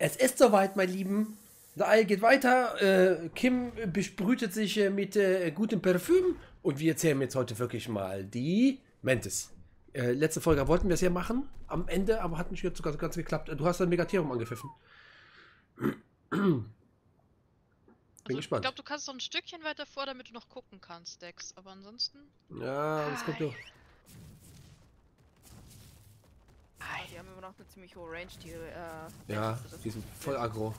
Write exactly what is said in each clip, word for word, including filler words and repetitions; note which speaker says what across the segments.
Speaker 1: Es ist soweit, mein Lieben. Der Ei geht weiter. Äh, Kim besprühtet sich äh, mit äh, gutem Parfüm. Und wir erzählen jetzt heute wirklich mal die Mantis. Äh, letzte Folge wollten wir es ja machen. Am Ende, aber hat nicht sogar ganz geklappt. Du hast ein Megatherium angepfiffen. Bin
Speaker 2: Also,
Speaker 1: gespannt.
Speaker 2: Ich glaube, du kannst noch ein Stückchen weiter vor, damit du noch gucken kannst, Dex. Aber ansonsten...
Speaker 1: Ja, das kommt doch.
Speaker 3: Ah, die haben immer noch eine ziemlich hohe Range, die, äh...
Speaker 1: Ja, die sind voll aggro.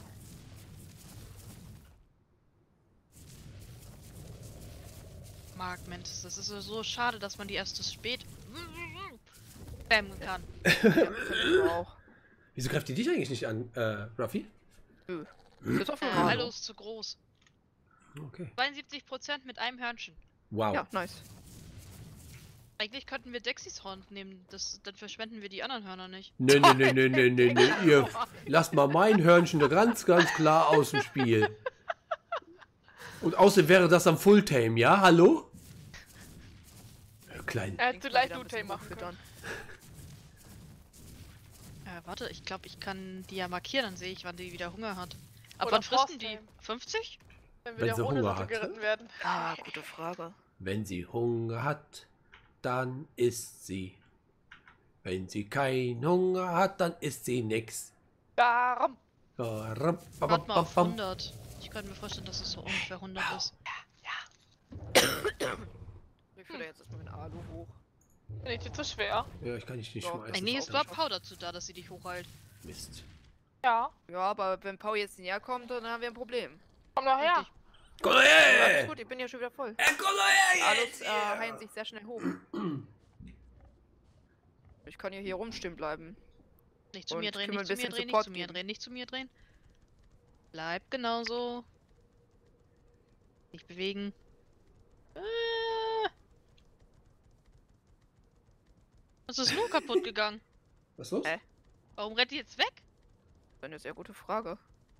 Speaker 2: Mark, Mantis, das ist so schade, dass man die erst zu spät... spammen kann.
Speaker 3: Ja, auch.
Speaker 1: Wieso greift die dich eigentlich nicht an, äh, Ruffy?
Speaker 3: Nö. Ist auf
Speaker 2: Äh,
Speaker 3: dem
Speaker 2: Hallo ist zu groß.
Speaker 1: Okay.
Speaker 2: zweiundsiebzig Prozent mit einem Hörnchen.
Speaker 1: Wow.
Speaker 3: Ja, nice.
Speaker 2: Eigentlich könnten wir Dexys Horn nehmen, das, dann verschwenden wir die anderen Hörner nicht.
Speaker 1: Nee, nee, nee, nee, nee, nee, nee. Ihr lasst mal mein Hörnchen da ganz, ganz klar aus dem Spiel. Und außerdem wäre das am Fulltame, ja? Hallo? Ja, klein.
Speaker 4: Er hätte leicht Loot machen können.
Speaker 2: Äh, warte, ich glaube, ich kann die ja markieren, dann sehe ich, wann die wieder Hunger hat. Ab
Speaker 4: Oder
Speaker 2: wann fristen die?
Speaker 4: Frosttame.
Speaker 2: fünfzig?
Speaker 4: Wenn
Speaker 1: Wenn
Speaker 4: wir
Speaker 1: sie
Speaker 4: der ohne
Speaker 1: Hunger
Speaker 4: Hunger
Speaker 1: hat.
Speaker 4: geritten werden.
Speaker 3: Ah, gute Frage.
Speaker 1: Wenn sie Hunger hat, dann isst sie. Wenn sie keinen Hunger hat, dann isst sie nix.
Speaker 4: Darum.
Speaker 1: Warte
Speaker 2: Warte mal auf hundert. Ich könnte mir vorstellen, dass es so ungefähr hundert ist.
Speaker 3: Ich fühle jetzt erstmal mit Alu hoch.
Speaker 4: Finde ich dir zu schwer.
Speaker 1: Ja, ich kann dich nicht
Speaker 3: Ja,
Speaker 1: schmeißen.
Speaker 2: Eigentlich ist
Speaker 3: auch
Speaker 2: überhaupt
Speaker 3: nicht.
Speaker 2: Pau dazu da, dass sie dich hochhält.
Speaker 1: Mist.
Speaker 4: Ja.
Speaker 3: Ja, aber wenn Pau jetzt näher kommt, dann haben wir ein Problem.
Speaker 4: Komm doch her.
Speaker 2: Richtig.
Speaker 1: Komm
Speaker 3: Ja,
Speaker 1: her!
Speaker 3: ist gut, ich bin ja schon wieder voll.
Speaker 1: Hey, komm her!
Speaker 3: Alus äh, heilen sich sehr schnell hoch. Ich kann ja hier rumstehen bleiben.
Speaker 2: Nicht zu
Speaker 3: Und
Speaker 2: mir drehen,
Speaker 3: können wir
Speaker 2: nicht zu
Speaker 3: ein
Speaker 2: mir
Speaker 3: bisschen
Speaker 2: drehen, nicht
Speaker 3: Support
Speaker 2: zu mir
Speaker 3: geben.
Speaker 2: drehen, nicht zu mir drehen. Bleib genauso. Nicht bewegen. Äh. Was ist nun kaputt gegangen?
Speaker 1: Was ist los?
Speaker 3: Hä?
Speaker 2: Warum rennt die jetzt weg?
Speaker 3: Das ist eine sehr gute Frage.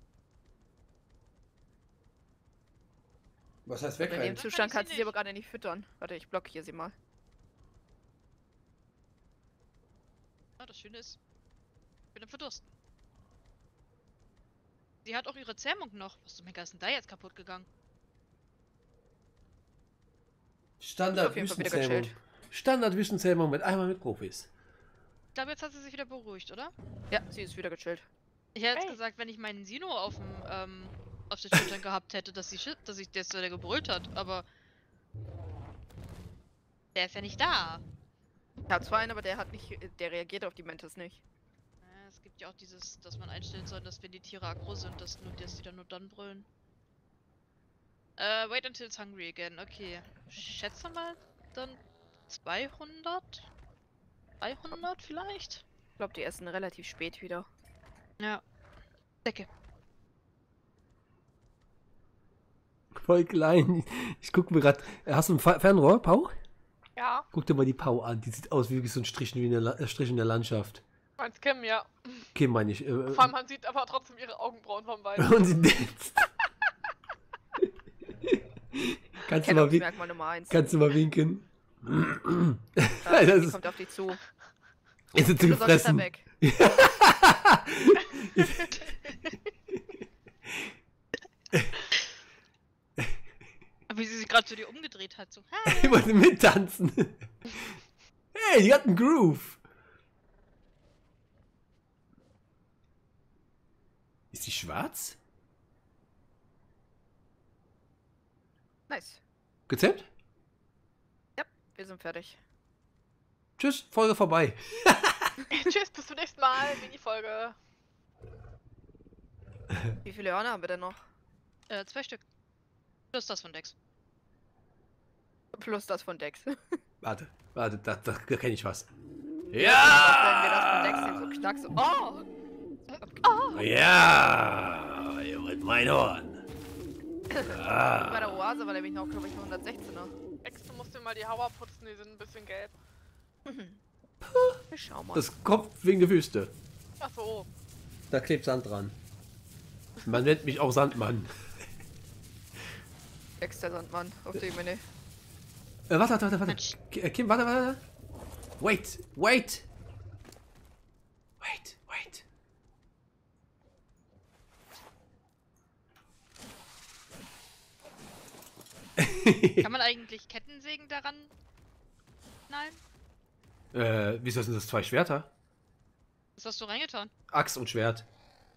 Speaker 1: Was heißt
Speaker 3: In dem
Speaker 1: wegrennen?
Speaker 3: Zustand
Speaker 2: kann ich
Speaker 3: kannst du
Speaker 2: sie
Speaker 3: sie aber gerade nicht füttern. Warte, ich blockiere sie mal.
Speaker 2: Ah, das Schöne ist, ich bin am Verdursten. Sie hat auch ihre Zähmung noch. Was zum Henker ist denn da jetzt kaputt gegangen?
Speaker 1: Standard
Speaker 3: auf jeden Fall wieder
Speaker 1: Wüstenzähmung.
Speaker 3: gechillt.
Speaker 1: Standard Wüstenzähmung mit einmal mit Profis.
Speaker 2: Ich glaube, jetzt hat sie sich wieder beruhigt, oder?
Speaker 3: Ja, sie ist wieder gechillt.
Speaker 2: Ich hätte jetzt
Speaker 4: Hey.
Speaker 2: gesagt, wenn ich meinen Sino auf dem, ähm, auf den Schultern gehabt hätte, dass sie shit, dass ich der der gebrüllt hat, aber der ist ja nicht da.
Speaker 3: Ich habe zwar einen, aber der hat nicht, der reagiert auf die Mantis nicht.
Speaker 2: Ja, es gibt ja auch dieses, dass man einstellen soll, dass wenn die Tiere aggro sind, dass nur dass die dann nur dann brüllen. Äh, wait until it's hungry again. Okay. Schätze mal dann zweihundert? dreihundert vielleicht?
Speaker 3: Ich glaube, die essen relativ spät wieder.
Speaker 2: Ja. Decke.
Speaker 1: Voll klein. Ich guck mir gerade. Hast du ein Fa- Fernrohr, Pau?
Speaker 4: Ja.
Speaker 1: Guck dir mal die Pau an. Die sieht aus wie so ein Strich in der, La äh, Strich in der Landschaft.
Speaker 4: Meinst Kim, ja.
Speaker 1: Kim meine ich. Äh,
Speaker 4: Vor allem, man sieht aber trotzdem ihre Augenbrauen vom Bein.
Speaker 1: und sie danzt. kannst, du mal win-
Speaker 3: Merkmal Nummer eins.
Speaker 1: kannst du mal winken?
Speaker 3: Ja,
Speaker 1: das
Speaker 3: die
Speaker 1: ist-
Speaker 3: kommt auf dich zu.
Speaker 1: Jetzt sind sie
Speaker 3: Du sollst da
Speaker 1: gefressen.
Speaker 3: weg.
Speaker 2: Aber wie sie sich gerade zu dir umgedreht hat, so.
Speaker 1: Ich wollte mittanzen. Hey, die hat einen Groove. Ist die schwarz?
Speaker 3: Nice.
Speaker 1: Gezähmt?
Speaker 3: Ja, wir sind fertig.
Speaker 1: Tschüss, Folge vorbei.
Speaker 4: Tschüss, bis zum nächsten Mal. Mini-Folge.
Speaker 3: Wie viele Hörner haben wir denn noch?
Speaker 2: Äh, zwei Stück. Plus das von Dex.
Speaker 3: Plus das von Dex.
Speaker 1: Warte, warte, da, da, da kenne ich was.
Speaker 3: Wenn wir das von Dex sehen, so knack so. Oh!
Speaker 1: Ja, ihr wollt mein Horn. Ah.
Speaker 3: Bei der Oase war nämlich noch, glaube ich, nur hundertsechzehner.
Speaker 4: Ex, du musst dir mal die Hauer putzen, die sind ein bisschen gelb.
Speaker 3: Schau mal.
Speaker 1: Das kommt wegen der Wüste.
Speaker 4: Ach so.
Speaker 1: Da klebt Sand dran. Man nennt mich auch Sandmann.
Speaker 3: Dex, der Sandmann, auf dem Menü.
Speaker 1: Äh, warte, warte, warte,
Speaker 2: Mensch.
Speaker 1: warte. Ki- äh, Kim, warte, warte. Wait, wait. Wait, wait.
Speaker 2: Kann man eigentlich Kettensägen daran knallen?
Speaker 1: äh, wieso sind das zwei Schwerter?
Speaker 2: Was hast du reingetan?
Speaker 1: Axt und Schwert.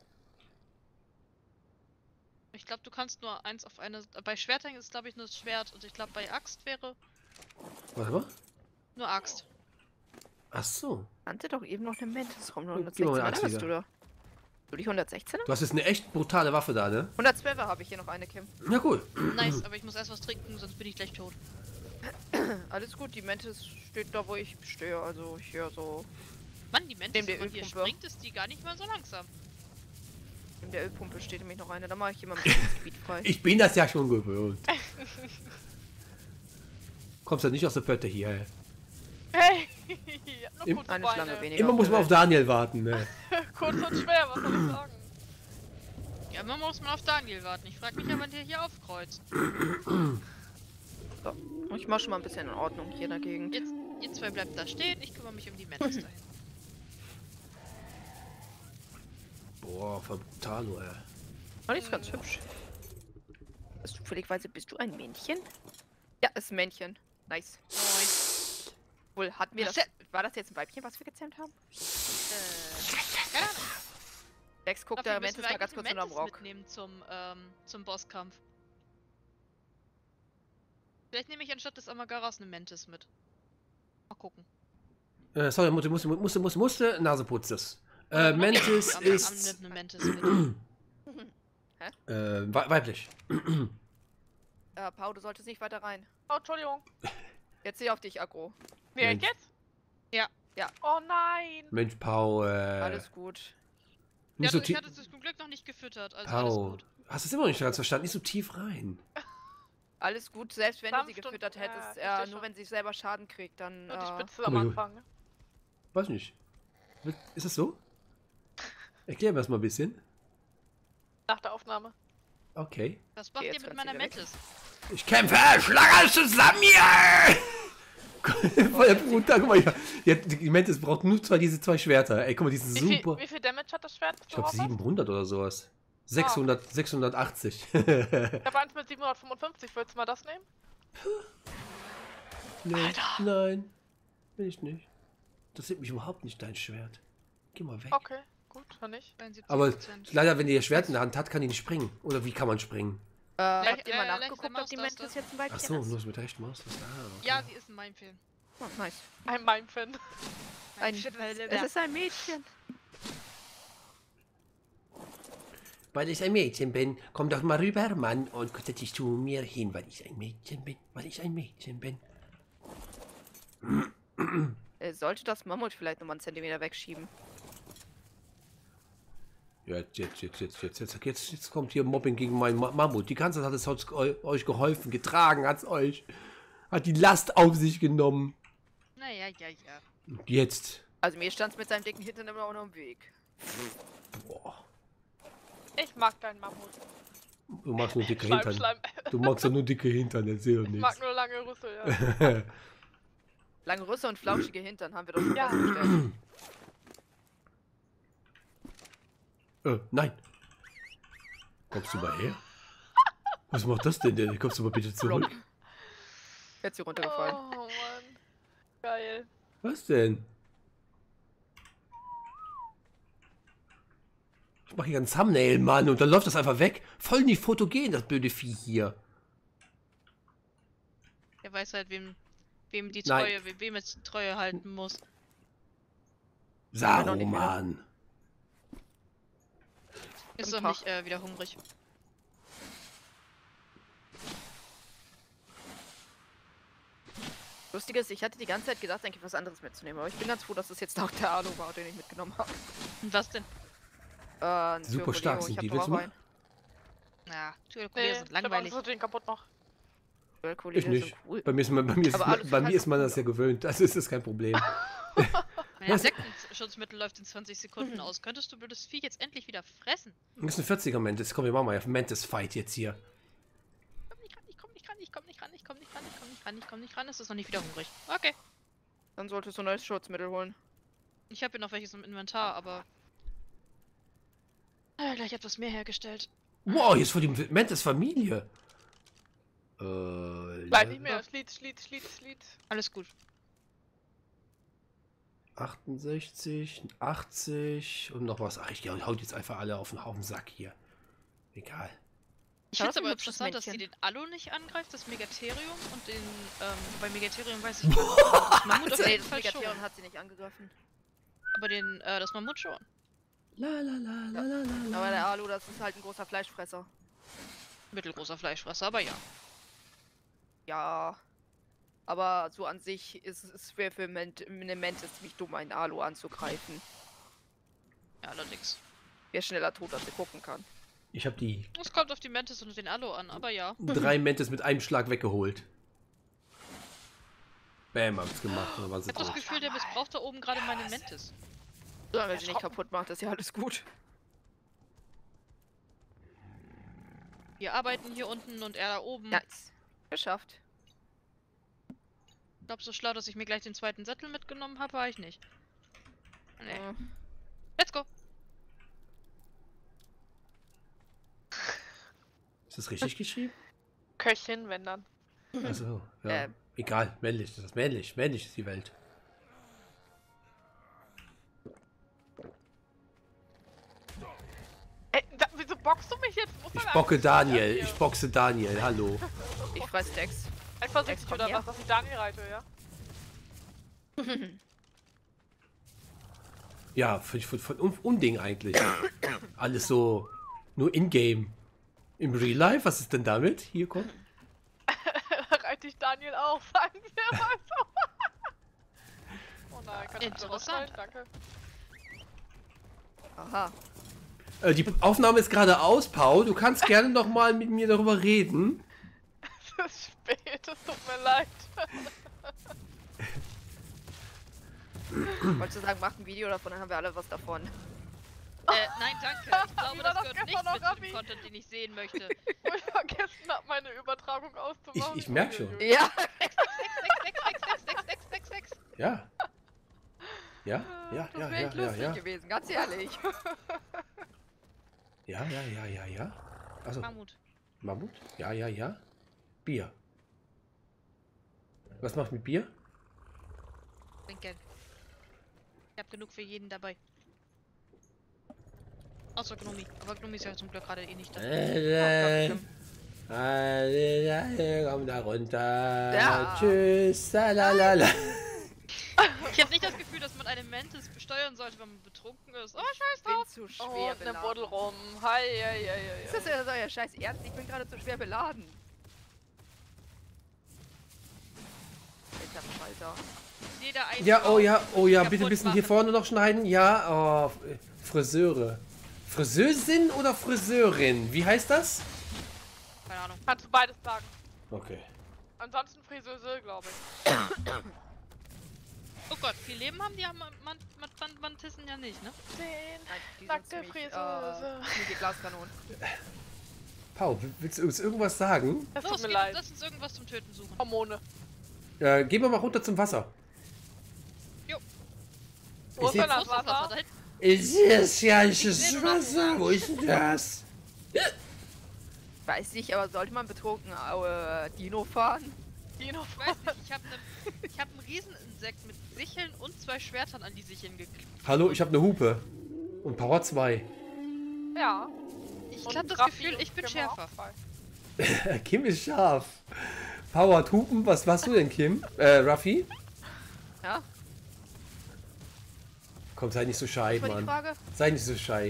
Speaker 2: Ich glaube, du kannst nur eins auf eine... Bei Schwertern ist, glaube ich, nur das Schwert. Und ich glaube, bei Axt wäre
Speaker 1: Warte mal.
Speaker 2: nur Axt.
Speaker 1: Ach so.
Speaker 3: Kannte doch eben noch eine Mantis rum.
Speaker 1: Gib mal
Speaker 3: hundertsechzehn,
Speaker 1: eine
Speaker 3: was
Speaker 1: Axt
Speaker 3: hast du
Speaker 1: wieder.
Speaker 3: da? Du die hundertsechzehner?
Speaker 1: Du hast jetzt eine echt brutale Waffe da, ne?
Speaker 3: hundertzwölfer habe ich hier noch eine, Kim.
Speaker 1: Ja, cool.
Speaker 2: Nice, aber ich muss erst was trinken, sonst bin ich gleich tot.
Speaker 3: Alles gut, die Mantis steht da, wo ich stehe. Also hier so
Speaker 2: Mann, die Mantis,
Speaker 3: Neben der
Speaker 2: wenn man hier
Speaker 3: Ölpumpe.
Speaker 2: springt, ist die gar nicht mal so langsam.
Speaker 3: in der Ölpumpe steht nämlich noch eine. Da mache ich immer ein bisschen Speed frei.
Speaker 1: Ich bin das ja schon gewöhnt. Kommst du nicht aus der Pötte hier, ey.
Speaker 4: Hey! Ja, nur
Speaker 1: Im-
Speaker 4: kurze
Speaker 3: Eine
Speaker 4: Beine.
Speaker 3: Schlange weniger.
Speaker 1: Immer muss man auf Daniel warten, ne?
Speaker 4: Kurz und schwer, was soll ich sagen?
Speaker 2: Ja, immer muss man auf Daniel warten. Ich frage mich ja, wann der hier aufkreuzt.
Speaker 3: So. Ich mache schon mal ein bisschen in Ordnung hier dagegen.
Speaker 2: Jetzt, ihr zwei bleibt da stehen, ich kümmere mich um die Mantis dahin.
Speaker 1: Boah, voll brutal, ey.
Speaker 3: Oh, die ist ganz hübsch. Bist du zufälligweise, bist du ein Männchen? Ja, ist ein Männchen. Nice.
Speaker 2: Moin.
Speaker 3: Wohl, hatten wir
Speaker 2: Was
Speaker 3: das... War das jetzt ein Weibchen, was wir gezähmt haben?
Speaker 2: Äh, keine Ahnung.
Speaker 3: Lex, guck
Speaker 2: Dafür
Speaker 3: da
Speaker 2: müssen
Speaker 3: Mantis
Speaker 2: wir
Speaker 3: mal ganz
Speaker 2: eigentlich
Speaker 3: kurz
Speaker 2: eine
Speaker 3: unterm
Speaker 2: Mantis
Speaker 3: Rock.
Speaker 2: mitnehmen zum, ähm, zum Bosskampf. Vielleicht nehme ich anstatt des Amagaras eine Mantis mit. Mal gucken.
Speaker 1: Äh, sorry, musste, musste, musste, musste, musste, Nase putzt es. Äh, Mantis
Speaker 2: Am- am-
Speaker 1: ist
Speaker 2: nimmt eine Mantis mit.
Speaker 1: äh, wei- weiblich.
Speaker 3: Äh, Pau, du solltest nicht weiter rein.
Speaker 4: Oh, Entschuldigung.
Speaker 3: Jetzt sehe auf dich, Agro.
Speaker 4: Wer
Speaker 1: Mensch.
Speaker 4: jetzt?
Speaker 2: Ja.
Speaker 3: Ja.
Speaker 4: Oh nein!
Speaker 1: Mensch, Pau, äh,
Speaker 3: Alles gut.
Speaker 1: nicht
Speaker 2: Ja,
Speaker 1: so
Speaker 2: ich
Speaker 1: tief.
Speaker 2: hatte es zum Glück noch nicht gefüttert, also alles
Speaker 1: Pau,
Speaker 2: gut.
Speaker 1: hast du es immer noch nicht ganz verstanden? Nicht so tief rein.
Speaker 3: Alles gut, selbst wenn du sie
Speaker 4: Kampfstunden,
Speaker 3: gefüttert hättest.
Speaker 4: ja,
Speaker 3: Äh,
Speaker 4: versteh
Speaker 3: nur
Speaker 4: schon.
Speaker 3: wenn sie selber Schaden kriegt, dann...
Speaker 4: Nur die
Speaker 3: Äh,
Speaker 4: Spitze am
Speaker 1: Guck mal,
Speaker 4: Anfang.
Speaker 1: Weiß nicht. Ist das so? Erklär mir das mal ein bisschen.
Speaker 4: Nach der Aufnahme.
Speaker 1: Okay.
Speaker 2: Was macht
Speaker 3: Okay,
Speaker 2: ihr
Speaker 3: jetzt
Speaker 2: mit
Speaker 3: kannst du
Speaker 2: meiner
Speaker 3: wieder weg.
Speaker 2: Mantis?
Speaker 1: Ich kämpfe Schlange zusammen hier! Voll brutal, guck mal, ja, ja, die Mantis braucht nur zwei, diese zwei Schwerter. Ey, guck mal, die sind
Speaker 4: Wie viel,
Speaker 1: super.
Speaker 4: wie viel Damage hat das Schwert?
Speaker 1: Ich glaube siebenhundert oder sowas. sechshundert, sechshundertachtzig.
Speaker 4: Ich habe eins mit siebenhundertfünfundfünfzig. Willst du mal das nehmen?
Speaker 1: Nee,
Speaker 4: Alter.
Speaker 1: nein, will ich nicht. Das sieht mich überhaupt nicht, dein Schwert. Geh mal weg.
Speaker 4: Okay, gut, dann nicht.
Speaker 2: zweiundsiebzig
Speaker 1: Aber
Speaker 2: Prozent.
Speaker 1: leider, wenn die ihr Schwert in der Hand hat, kann die nicht springen. Oder wie kann man springen?
Speaker 3: äh, habt ihr
Speaker 2: äh,
Speaker 3: mal
Speaker 2: leicht
Speaker 3: nachgeguckt,
Speaker 2: der
Speaker 3: ob die
Speaker 2: Maustaste.
Speaker 3: Mantis jetzt ein Weibchen
Speaker 1: Ach so,
Speaker 3: ist?
Speaker 1: nur mit der rechten Maus. Ah, okay.
Speaker 2: Ja, sie ist in meinem Film.
Speaker 3: Oh, nice.
Speaker 4: Ein Mime-Fan.
Speaker 3: Ein,
Speaker 2: Shit, weil der-
Speaker 3: es ist ein Mädchen.
Speaker 1: Weil ich ein Mädchen bin, komm doch mal rüber, Mann, und setz dich zu mir hin, weil ich ein Mädchen bin, weil ich ein Mädchen bin.
Speaker 3: Äh, sollte das Mammut vielleicht nochmal einen Zentimeter wegschieben?
Speaker 1: Jetzt, jetzt, jetzt, jetzt, jetzt, jetzt, jetzt, jetzt kommt hier Mobbing gegen meinen Ma Mammut. Die ganze Zeit hat es euch, euch geholfen, getragen hat's euch. Hat die Last auf sich genommen.
Speaker 2: Naja, ja, ja.
Speaker 1: Und jetzt,
Speaker 3: Also mir stand es mit seinem dicken Hintern immer noch im Weg.
Speaker 1: boah,
Speaker 4: Ich mag deinen Mammut.
Speaker 1: du magst nur dicke
Speaker 4: Schleim,
Speaker 1: Hintern.
Speaker 4: Schleim.
Speaker 1: Du magst ja nur dicke Hintern, erzähl doch
Speaker 4: Ich
Speaker 1: nichts.
Speaker 4: mag nur lange Rüssel, ja.
Speaker 3: Lange Rüsse und flauschige Hintern haben wir doch schon
Speaker 4: Ja.
Speaker 3: festgestellt.
Speaker 1: Äh, nein. Kommst du mal her? Was macht das denn denn? Kommst du mal bitte zurück?
Speaker 3: Jetzt hier runtergefallen.
Speaker 4: Oh Mann. Geil.
Speaker 1: Was denn? Ich mache hier ein Thumbnail, Mann, und dann läuft das einfach weg. Voll nicht fotogen, das blöde Vieh hier.
Speaker 2: Er weiß halt, wem, wem die
Speaker 1: Nein.
Speaker 2: Treue, wem, wem es die Treue halten muss.
Speaker 3: noch nicht wieder.
Speaker 1: Saruman.
Speaker 2: Ist
Speaker 3: Guten
Speaker 2: doch
Speaker 3: Tag.
Speaker 2: nicht äh, wieder hungrig.
Speaker 3: Lustig ist, ich hatte die ganze Zeit gedacht, eigentlich was anderes mitzunehmen. Aber ich bin ganz froh, dass das jetzt auch der Alu war, den ich mitgenommen habe.
Speaker 2: Und was denn?
Speaker 3: Äh, ein
Speaker 1: Super
Speaker 3: Turbo
Speaker 1: stark
Speaker 3: Leo,
Speaker 1: sind
Speaker 3: ich hab
Speaker 1: die,
Speaker 3: doch
Speaker 1: willst
Speaker 3: auch
Speaker 1: du mal?
Speaker 3: einen.
Speaker 2: Na, Türkolier
Speaker 4: Nee,
Speaker 2: sind
Speaker 4: ich hab
Speaker 2: langweilig.
Speaker 4: Angst, dass du den kaputt mach.
Speaker 3: Turbo
Speaker 1: Ich
Speaker 3: Leo
Speaker 1: nicht.
Speaker 3: sind cool.
Speaker 1: Bei mir ist, man- bei mir ist,
Speaker 3: Aber Alu
Speaker 1: bei
Speaker 3: sieht
Speaker 1: mir
Speaker 3: halt
Speaker 1: ist
Speaker 3: so
Speaker 1: man
Speaker 3: cool
Speaker 1: das ja gewöhnt. Das ist das kein Problem.
Speaker 2: Mein
Speaker 1: Was?
Speaker 2: Insektenschutzmittel läuft in zwanzig Sekunden aus. Könntest du blödes Vieh jetzt endlich wieder fressen?
Speaker 1: Das ist ein vierziger Mantis. Komm, wir machen mal auf Mantis-Fight jetzt hier.
Speaker 2: Komm nicht ran, ich komm nicht ran, ich komm nicht ran, ich komm nicht ran, ich komm nicht ran, ich komm nicht ran. Es ist noch nicht wieder hungrig. Okay.
Speaker 3: Dann solltest du neues Schutzmittel holen.
Speaker 2: Ich habe hier noch welches im Inventar, aber... Äh, gleich etwas mehr hergestellt.
Speaker 1: Wow, hier ist vor die Mantis-Familie. Äh,
Speaker 4: Nein, nicht mehr. Schlied, Schlied, Schlied, Schlied.
Speaker 2: Alles gut.
Speaker 1: achtundsechzig, achtzig und noch was. Ach, ich haut jetzt einfach alle auf den Haufen Sack hier. Egal.
Speaker 2: Ich
Speaker 3: Ja,
Speaker 2: finde
Speaker 3: das
Speaker 2: es aber
Speaker 3: ist ein hübsches
Speaker 2: interessant, dass sie
Speaker 3: Männchen.
Speaker 2: den Alu nicht angreift, das Megatherium und den, ähm, bei Megatherium weiß ich nicht. Das Mammut auf
Speaker 3: Nee,
Speaker 2: jeden
Speaker 3: das
Speaker 2: Fall schon.
Speaker 3: Megatherium hat sie nicht angegriffen.
Speaker 2: Aber den, äh, das Mammut schon.
Speaker 1: La la la la la la.
Speaker 3: Aber der Alu, das ist halt ein großer Fleischfresser.
Speaker 2: Mittelgroßer Fleischfresser, aber ja.
Speaker 3: Ja. Aber so an sich ist es schwer für Ment eine Mantis ziemlich dumm, einen Alu anzugreifen.
Speaker 2: Ja, allerdings.
Speaker 3: Wer schneller tot, als er gucken kann.
Speaker 1: Ich habe die
Speaker 2: Es kommt auf die Mantis und den Alu an, aber ja.
Speaker 1: drei Mentes mit einem Schlag weggeholt. Bam, hab's gemacht. Dann waren
Speaker 2: Ich
Speaker 1: sie
Speaker 2: hab das
Speaker 1: tot.
Speaker 2: Gefühl, der missbraucht da oben gerade meine Mantis.
Speaker 3: Solange sie nicht kaputt macht, ist ja alles gut.
Speaker 2: Wir arbeiten hier unten und er da oben.
Speaker 3: Nice. Geschafft.
Speaker 2: Ich glaube, so schlau, dass ich mir gleich den zweiten Sattel mitgenommen habe, war ich nicht. Nee.
Speaker 3: Äh,
Speaker 2: Let's go!
Speaker 1: Ist das richtig geschrieben?
Speaker 4: Köchin, wenn dann.
Speaker 1: Also, ja.
Speaker 3: Ähm.
Speaker 1: Egal, männlich. Das ist männlich. Männlich ist die Welt.
Speaker 4: Ey, da, wieso boxst du mich jetzt? Muss
Speaker 1: Ich
Speaker 4: man
Speaker 1: bocke
Speaker 4: einfach-
Speaker 1: Daniel.
Speaker 4: Ja,
Speaker 1: Ich boxe Daniel. Hallo.
Speaker 3: ich fress Dex.
Speaker 4: Eifersüchtig
Speaker 3: komm
Speaker 4: oder
Speaker 3: her.
Speaker 4: was, dass ich Daniel reite, ja?
Speaker 1: Ja, von, von, von Un- Unding eigentlich. Alles so nur in-game. Im Real Life? Was ist denn damit? Hier, komm.
Speaker 4: Da reite ich Daniel auch, sagen wir mal so. Oh nein, kann ich das
Speaker 2: Interessant.
Speaker 4: rausschneiden? Danke.
Speaker 3: Aha.
Speaker 1: Äh, die Aufnahme ist gerade aus, Paul. Du kannst gerne noch mal mit mir darüber reden.
Speaker 4: Es ist spät, es tut mir leid.
Speaker 3: Wolltest du sagen, macht ein Video davon, dann haben wir alle was davon.
Speaker 2: Äh, nein, danke. Ich glaube,
Speaker 4: Wie war
Speaker 2: das
Speaker 4: das
Speaker 2: gehört
Speaker 4: gestern
Speaker 2: nicht
Speaker 4: noch,
Speaker 2: mit zu dem
Speaker 4: Raffi?
Speaker 2: Content, den ich sehen möchte.
Speaker 4: Wo ich vergessen habe, meine Übertragung auszumachen.
Speaker 1: Ich- ich merk schon.
Speaker 4: Uiuiui.
Speaker 3: Ja.
Speaker 2: Sex, Sex, Sex, Sex, Sex, Sex, Sex, Sex.
Speaker 1: Ja. Ja, ja,
Speaker 3: Das
Speaker 1: ja,
Speaker 3: wäre
Speaker 1: ja,
Speaker 3: echt
Speaker 1: ja,
Speaker 3: lustig
Speaker 1: ja.
Speaker 3: gewesen, ganz ehrlich.
Speaker 1: Ja, ja, ja, ja, ja. Also,
Speaker 2: Mammut.
Speaker 1: Mammut? Ja, ja, ja. Bier. Was macht mit Bier?
Speaker 2: Trinken. Ich hab genug für jeden dabei. Außer Gnomi. Aber Gnomi ist ja zum Glück gerade eh nicht da.
Speaker 1: Äh, Komm da runter.
Speaker 3: Ja.
Speaker 1: Tschüss. Lalalala.
Speaker 2: Ich habe nicht das Gefühl, dass man eine Mantis besteuern sollte, wenn man betrunken ist. Oh, scheiß
Speaker 3: Ich bin
Speaker 2: drauf!
Speaker 3: zu
Speaker 4: Oh,
Speaker 3: schwer
Speaker 4: und eine Buddel
Speaker 3: beladen.
Speaker 4: rum. Hi, ja, ja, ja,
Speaker 3: Ist
Speaker 4: ja.
Speaker 3: das ja so euer scheiß Ernst? Ich bin gerade zu schwer beladen. Alter Falter.
Speaker 2: Jeder ein
Speaker 1: Ja, oh ja, oh ja, bitte
Speaker 2: kaputt
Speaker 1: ein bisschen hier
Speaker 2: machen.
Speaker 1: vorne noch schneiden. Ja, oh, Friseure. Friseusin oder Friseurin? Wie heißt das?
Speaker 2: Keine Ahnung.
Speaker 4: Kannst du beides sagen.
Speaker 1: Okay.
Speaker 4: Ansonsten Friseuse, glaube ich.
Speaker 2: Oh Gott, viel Leben haben die haben man, man, man, Mantissen ja nicht, ne?
Speaker 4: Den
Speaker 3: Nein, die sind
Speaker 4: nackte
Speaker 3: ziemlich,
Speaker 4: Friseuse.
Speaker 3: äh, ziemliche Glaskanonen.
Speaker 1: Paul, willst du uns irgendwas sagen?
Speaker 4: Das
Speaker 2: Los,
Speaker 4: tut mir
Speaker 2: geht,
Speaker 4: leid.
Speaker 2: lass uns irgendwas zum Töten suchen.
Speaker 4: Hormone.
Speaker 1: Äh, gehen wir mal runter zum Wasser.
Speaker 4: Wo ist
Speaker 1: seh-
Speaker 4: denn
Speaker 2: Wo
Speaker 4: das
Speaker 2: ist das Wasser?
Speaker 4: Wasser?
Speaker 2: Da hinten?
Speaker 1: Ich sehe es ja, ich
Speaker 2: Ich seh nur das Wasser.
Speaker 1: Wo ist denn das?
Speaker 3: Weiß nicht, aber sollte man betrunken äh, Dino fahren?
Speaker 4: Dino.
Speaker 2: Ich weiß nicht, ich habe ne, ich hab ein Rieseninsekt mit Sicheln und zwei Schwertern an die Sicheln geklebt.
Speaker 1: Hallo, ich habe eine Hupe. Und Power zwei.
Speaker 4: Ja.
Speaker 2: Ich
Speaker 4: Und
Speaker 2: habe das
Speaker 4: Raffi
Speaker 2: Gefühl,
Speaker 4: und
Speaker 2: ich bin
Speaker 4: Kim auch
Speaker 2: schärfer.
Speaker 4: zwei.
Speaker 1: Kim ist scharf. Power Hupen, was warst du denn, Kim? Äh, Ruffy?
Speaker 3: Ja?
Speaker 1: Komm, sei nicht so shy,
Speaker 3: Das war die
Speaker 1: Mann.
Speaker 3: Frage?
Speaker 1: Sei nicht so shy.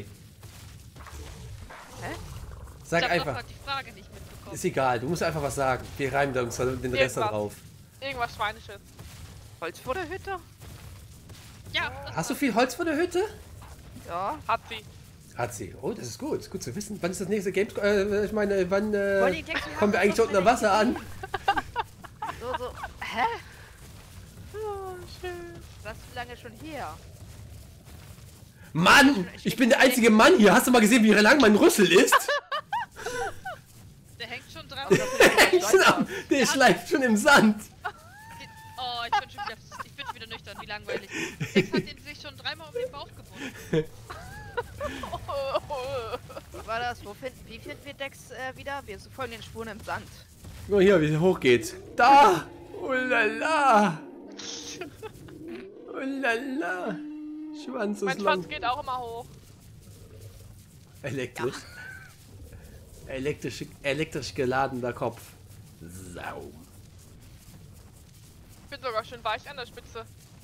Speaker 3: Hä?
Speaker 1: Sag
Speaker 2: ich hab
Speaker 1: einfach.
Speaker 2: Doch grad die Frage nicht mitbekommen.
Speaker 1: Ist egal, du musst einfach was sagen. Wir reimen da uns dann den Rest da
Speaker 4: Irgendwas.
Speaker 1: drauf.
Speaker 4: Irgendwas Schweinisches.
Speaker 3: Holz vor der Hütte?
Speaker 2: Ja, das
Speaker 1: Hast du
Speaker 2: war-
Speaker 1: viel Holz vor der Hütte?
Speaker 3: Ja.
Speaker 4: Hat sie.
Speaker 1: Hat sie. Oh, das ist gut. Ist gut zu wissen. Wann ist das nächste Games? Äh, ich meine, wann
Speaker 3: Wollen
Speaker 1: äh,
Speaker 3: die Dex-
Speaker 1: kommen wir eigentlich unten am Wasser an?
Speaker 3: So, so. Hä?
Speaker 4: Oh, schön.
Speaker 3: Was ist lange schon her?
Speaker 1: Mann! Ich bin der einzige Mann hier. Hast du mal gesehen, wie lang mein Rüssel ist?
Speaker 2: Der hängt schon dran.
Speaker 1: Der schleift schon im Sand.
Speaker 2: Oh, ich bin schon wieder, ich bin schon wieder nüchtern, wie langweilig. Dex hat den sich schon dreimal um den Bauch gebunden.
Speaker 3: Wie war das? Wo finden, wie finden wir Dex äh, wieder? Wir folgen den Spuren im Sand.
Speaker 1: Nur hier, wie es hochgeht. Da! Ulala! Ulala! Schwanz
Speaker 4: Mein
Speaker 1: ist lang.
Speaker 4: Schwanz geht auch immer hoch.
Speaker 1: Elektrisch. Elektrisch, elektrisch geladener Kopf. Sau.
Speaker 4: Ich bin sogar schön weich an der Spitze.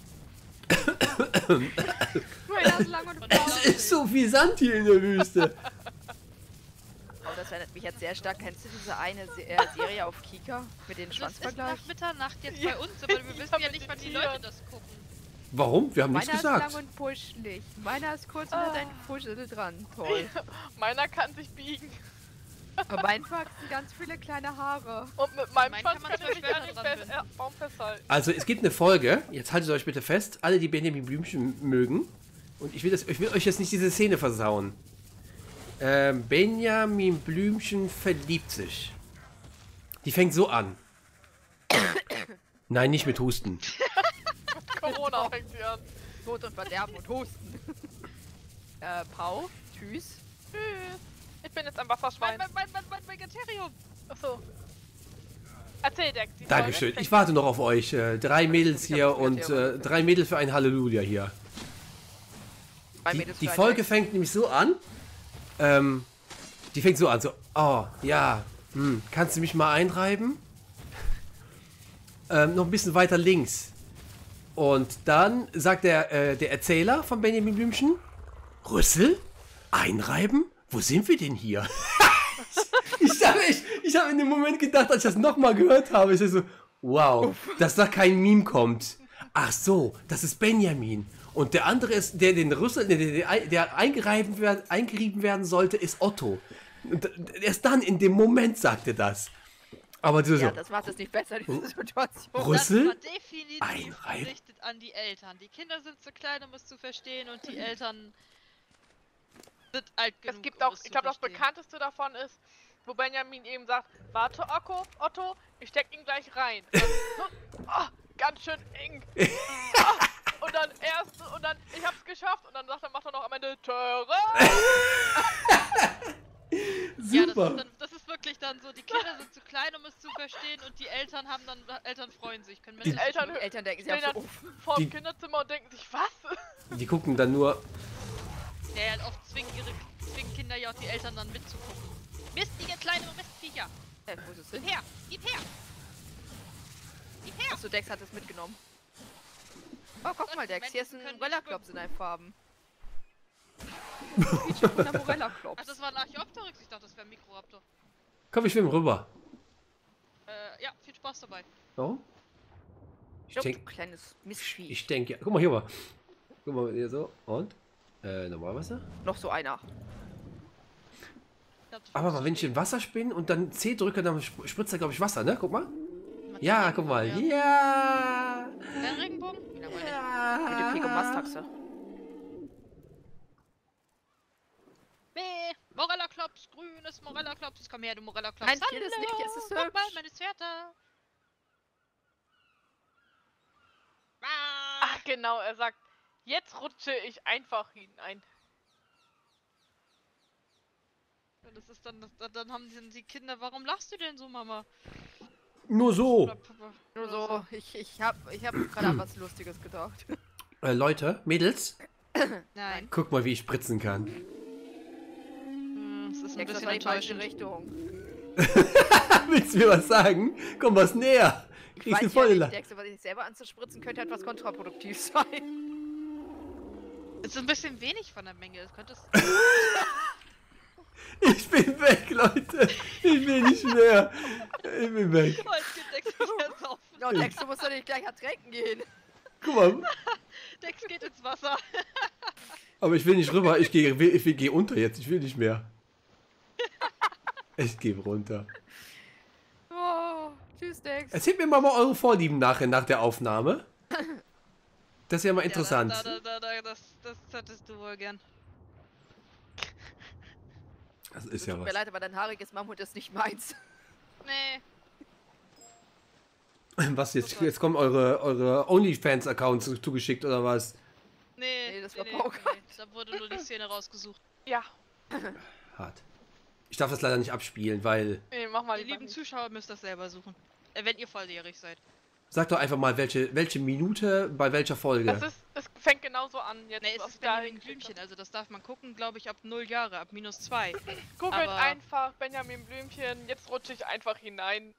Speaker 3: Meiner ist lang und
Speaker 1: Es ist so viel Sand hier in der Wüste.
Speaker 3: Oh, das erinnert mich jetzt sehr stark. Kennst du diese eine Se äh, Serie auf Kika mit den
Speaker 2: Das ist
Speaker 3: Schwanzvergleich?
Speaker 2: nach Mitternacht jetzt
Speaker 4: Ja.
Speaker 2: bei uns, aber wir wissen ja nicht, wann die Leute das gucken.
Speaker 1: Warum? Wir haben nichts
Speaker 3: Meiner ist
Speaker 1: gesagt.
Speaker 3: lang und puschelig. Meiner ist kurz und
Speaker 4: Ah.
Speaker 3: hat eine Puschel dran. Toll.
Speaker 4: Meiner kann sich biegen.
Speaker 3: Bei meinen wachsen ganz viele kleine Haare.
Speaker 4: Und mit meinem
Speaker 2: Meinen
Speaker 4: Schwanz
Speaker 2: kann man
Speaker 4: kann ich mich
Speaker 2: zwölf
Speaker 4: an den
Speaker 2: Meter dran
Speaker 4: Fest, äh, Baum festhalten.
Speaker 1: Also es gibt eine Folge, jetzt haltet euch bitte fest, alle die Benjamin Blümchen mögen. Und ich will, das, ich will euch jetzt nicht diese Szene versauen. Ähm, Benjamin Blümchen verliebt sich. Die fängt so an. Nein, nicht mit Husten.
Speaker 4: Corona fängt sie an.
Speaker 3: Tod und Verderben und Husten. äh, Pau, tschüss.
Speaker 4: Tschüss. Ich bin jetzt ein
Speaker 2: Mein,
Speaker 4: Wasserschwein.
Speaker 2: mein, mein, mein, mein Vegetarium.
Speaker 4: Achso. Erzähl, Dex. die
Speaker 1: Dankeschön.
Speaker 4: Folge
Speaker 1: Ich warte noch auf euch. Äh, drei Mädels
Speaker 3: Ich hab
Speaker 1: hier
Speaker 3: das
Speaker 1: und
Speaker 3: gehört,
Speaker 1: äh,
Speaker 3: ja.
Speaker 1: drei Mädels für ein Halleluja hier.
Speaker 3: Zwei
Speaker 1: Die,
Speaker 3: Mädels
Speaker 1: die
Speaker 3: für ein
Speaker 1: Folge
Speaker 3: Dex.
Speaker 1: fängt nämlich so an. Ähm, die fängt so an, so, oh, ja, hm, kannst du mich mal einreiben? Ähm, noch ein bisschen weiter links. Und dann sagt der, äh, der Erzähler von Benjamin Blümchen, Rüssel? Einreiben? Wo sind wir denn hier? ich habe ich, ich hab in dem Moment gedacht, als ich das nochmal gehört habe, ich so, wow, dass da kein Meme kommt. Ach so, das ist Benjamin. Und der andere ist, der den Rüssel, der, der, der eingerieben, werden, eingerieben werden sollte, ist Otto. Und erst dann in dem Moment sagt er das. Aber so,
Speaker 3: Ja,
Speaker 1: so
Speaker 3: das macht es nicht besser, diese Situation.
Speaker 1: Rüssel?
Speaker 2: Das war definitiv
Speaker 1: Einreiben?
Speaker 2: gerichtet an die Eltern. Die Kinder sind zu klein, um es zu verstehen, und die Eltern sind alt genug.
Speaker 4: Es gibt
Speaker 2: um
Speaker 4: auch,
Speaker 2: es zu
Speaker 4: ich glaube, das
Speaker 2: verstehen.
Speaker 4: bekannteste davon ist, wo Benjamin eben sagt, warte Otto, Otto, ich steck ihn gleich rein. Und dann, oh, ganz schön eng. Oh, und dann erst, und dann, ich hab's geschafft, und dann sagt er, macht er noch am Ende Töre.
Speaker 2: Ja, das
Speaker 1: super.
Speaker 2: ist, dann, das ist wirklich dann so, die Kinder sind zu klein, um es zu verstehen, und die Eltern haben dann, Eltern freuen sich, können
Speaker 1: Die
Speaker 2: Menschen
Speaker 4: Eltern
Speaker 3: Die Eltern denken sich
Speaker 4: stehen
Speaker 3: auch so,
Speaker 4: dann
Speaker 3: uff.
Speaker 4: vor
Speaker 1: Die-
Speaker 4: dem Kinderzimmer und denken sich, was?
Speaker 1: Die gucken dann nur,
Speaker 2: ja, ja, oft zwingen ihre zwingen Kinder ja auch die Eltern dann mitzugucken. Mistige kleine Mistviecher!
Speaker 3: Äh, wo ist es hin?
Speaker 2: Gib her! Gib her! Gib her!
Speaker 3: Achso, Dex hat es mitgenommen. Oh, guck mal, Dex, hier ist ein
Speaker 2: Können nicht
Speaker 3: Morella-Klops in deinen Farben. Feature von der
Speaker 2: Ach,
Speaker 3: Morella-Klops.
Speaker 2: das war ein Archaeopteryx, ich dachte, das wäre ein Mikroraptor.
Speaker 1: komm, ich schwimme rüber.
Speaker 2: Äh, ja, viel Spaß dabei.
Speaker 1: Oh? Ich
Speaker 3: Jupp,
Speaker 1: denke,
Speaker 3: du kleines Mistvieh.
Speaker 1: ich denke, guck mal hier mal. Guck mal hier so. Und? Äh, Normalwasser?
Speaker 3: Noch so einer.
Speaker 2: Ich glaub, das
Speaker 1: Aber
Speaker 2: muss
Speaker 1: mal, wenn ich in Wasser spinne und dann C drücke, dann sp- spritzt er, glaube ich, Wasser, ne? Guck mal.
Speaker 2: stehen.
Speaker 1: Ja, guck mal. Ja.
Speaker 2: Der Regenbogen?
Speaker 3: Wie langweilig. Mit dem
Speaker 1: Ja.
Speaker 3: Pegomast-Taxe.
Speaker 2: Nee, Morella Klops, grünes Morella Klops. Komm her, du Morella Klops.
Speaker 3: Nein, kill das nicht, es ist
Speaker 2: Guck mal,
Speaker 3: hübsch.
Speaker 2: meine Zwerter. Ah.
Speaker 4: Ach genau, er sagt, jetzt rutsche ich einfach hinein.
Speaker 2: Das ist dann, das, dann haben die, die Kinder, warum lachst du denn so, Mama?
Speaker 1: Nur so.
Speaker 2: Oder Papa?
Speaker 3: Nur so, ich, ich hab, ich hab gerade an was Lustiges gedacht.
Speaker 1: Äh, Leute, Mädels,
Speaker 2: Nein.
Speaker 1: guck mal, wie ich spritzen kann.
Speaker 2: Hm, Das ist ein
Speaker 3: Dex, das
Speaker 2: bisschen
Speaker 3: war die falsche
Speaker 2: enttäuschend.
Speaker 3: Richtung.
Speaker 1: Willst du mir was sagen? Komm was näher.
Speaker 3: Ich
Speaker 1: Kriegst
Speaker 3: weiß
Speaker 1: du
Speaker 3: ja
Speaker 1: voll
Speaker 3: nicht,
Speaker 1: La-
Speaker 3: Dex, aber sich selber anzuspritzen könnte etwas kontraproduktiv sein.
Speaker 2: Es ist ein bisschen wenig von der Menge. Das könnte es.
Speaker 1: Ich bin weg, Leute. Ich will nicht mehr. Ich bin weg.
Speaker 2: Oh, jetzt geht Dex wieder saufen.
Speaker 3: Ja, Dex, du musst doch nicht gleich ertränken gehen.
Speaker 1: Guck mal.
Speaker 2: Dex geht ins Wasser.
Speaker 1: Aber ich will nicht rüber. Ich gehe ich will, geh unter jetzt. Ich will nicht mehr. Ich gehe runter.
Speaker 3: Oh, tschüss, Dex.
Speaker 1: Erzählt mir mal, mal eure Vorlieben nachher nach der Aufnahme. Das ist ja mal interessant.
Speaker 2: Ja, da, da, da, da, das, das hättest du wohl gern.
Speaker 1: Das ist
Speaker 3: Tut
Speaker 1: ja
Speaker 3: mir
Speaker 1: was.
Speaker 3: leid, aber dein haariges Mammut ist nicht meins.
Speaker 2: Nee.
Speaker 1: Was jetzt? Jetzt kommen eure, eure OnlyFans-Accounts zugeschickt oder was?
Speaker 2: Nee,
Speaker 3: Nee, das war Poker.
Speaker 2: Da wurde nur die Szene rausgesucht.
Speaker 4: Ja,
Speaker 1: Hart. Ich darf das leider nicht abspielen, weil...
Speaker 4: Nee, mach mal
Speaker 2: Ihr
Speaker 4: lieber
Speaker 2: lieben
Speaker 4: nicht.
Speaker 2: Zuschauer müsst das selber suchen. Äh, wenn ihr volljährig seid.
Speaker 1: Sag doch einfach mal, welche, welche Minute bei welcher Folge.
Speaker 4: Das ist, es fängt genauso an. Jetzt,
Speaker 2: Ne, es
Speaker 4: was
Speaker 2: ist
Speaker 4: ich da
Speaker 2: Benjamin
Speaker 4: hingekriegt
Speaker 2: Blümchen, also das darf man gucken, glaube ich, ab null Jahre, ab minus zwei.
Speaker 4: hab. Googelt
Speaker 2: aber-
Speaker 4: einfach Benjamin Blümchen, jetzt rutsche ich einfach hinein.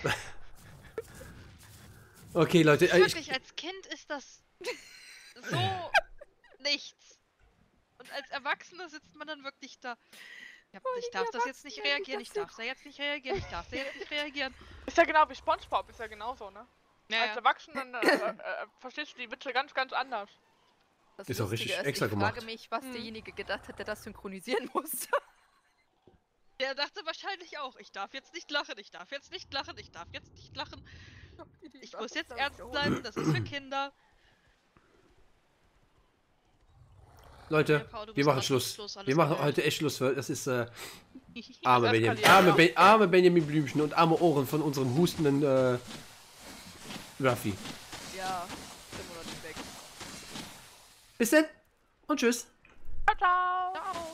Speaker 1: Okay, Leute, äh, ich,
Speaker 2: Wirklich, als Kind ist das so nichts. Und als Erwachsener sitzt man dann wirklich da. Ich, hab, ich darf das jetzt nicht reagieren, ich darf da jetzt nicht reagieren, ich darf da jetzt nicht reagieren.
Speaker 4: Ist ja genau wie SpongeBob, ist ja genauso, ne? Als
Speaker 2: Naja,
Speaker 4: Erwachsener äh, äh, verstehst du die Witze ganz, ganz anders.
Speaker 3: Das
Speaker 1: Ist auch
Speaker 3: Lustige
Speaker 1: richtig
Speaker 3: ist,
Speaker 1: extra
Speaker 3: ich frage
Speaker 1: gemacht.
Speaker 3: mich, was
Speaker 4: Hm.
Speaker 3: derjenige gedacht hat, der das synchronisieren musste.
Speaker 2: der dachte wahrscheinlich auch, ich darf jetzt nicht lachen, ich darf jetzt nicht lachen, ich darf jetzt nicht lachen. Ich muss jetzt ernst bleiben, das ist für Kinder.
Speaker 1: Leute,
Speaker 2: Ja, Paul, du
Speaker 1: wir
Speaker 2: bist
Speaker 1: machen
Speaker 2: dran.
Speaker 1: Schluss.
Speaker 2: Schluss, alles
Speaker 1: Wir machen
Speaker 2: gut.
Speaker 1: heute echt Schluss. Für, das ist äh, arme,
Speaker 4: Das
Speaker 1: Benjamin,
Speaker 4: eskaliert
Speaker 1: arme,
Speaker 4: ja.
Speaker 1: ben, arme Benjamin Blümchen und arme Ohren von unserem hustenden äh, Ruffy.
Speaker 3: Ja, sind wir noch nicht weg.
Speaker 1: Bis dann und tschüss.
Speaker 4: Ciao, ciao!
Speaker 3: Ciao!